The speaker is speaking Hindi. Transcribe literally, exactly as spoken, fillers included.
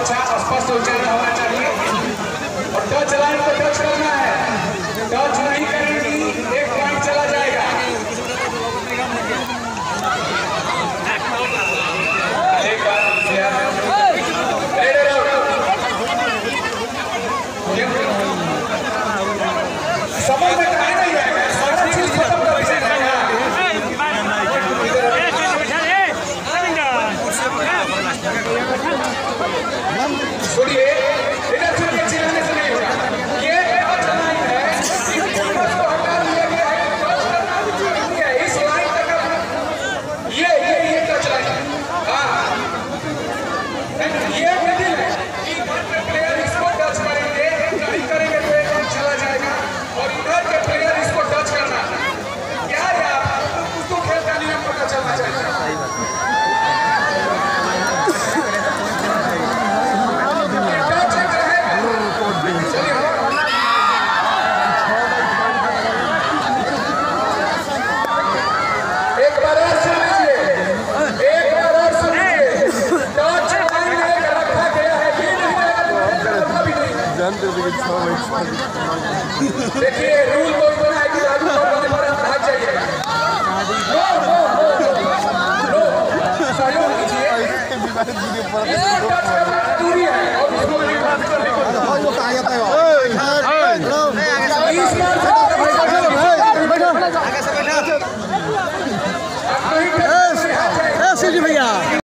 अच्छा स्पष्ट उच्चारण होना चाहिए और टच लाइन को टच करना है। टच नहीं करेंगी एक पॉइंट चला जाएगा। समझ में कहा नहीं आएगा, सारा चीज खत्म कर देना है। सुनिए, इधर सुनिए, चिल्लाने से नहीं होगा। ये टच लाइन है, इस कीमत को हटा दिया गया है, टच करना भी नहीं है इस लाइन तक। ये ये ये टच लाइन, हाँ ये मिडिल है कि प्लेयर इसको टच करेंगे, नहीं करेंगे तो एक पॉइंट चला जाएगा और इधर के प्लेयर इसको टच करना। क्या यार उसको खेल का नियम पता चलना चाहिए। देखिए रूल तो इतना है कि लागू करने पर भाग जाइएगा। नो नो नो नो सहयोग कीजिए।